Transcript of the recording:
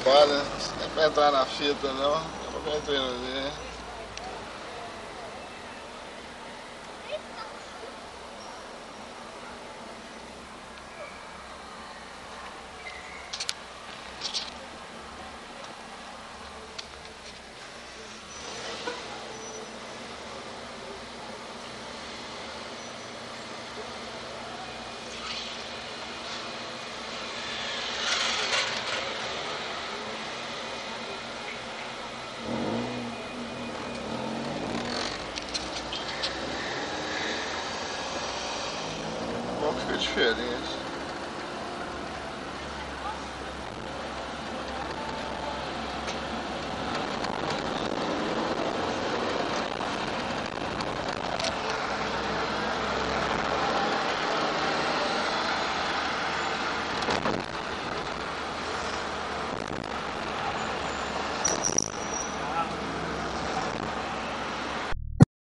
trabalha, não é pra entrar na fita não, é pra entrar ali. Qual que fica diferente?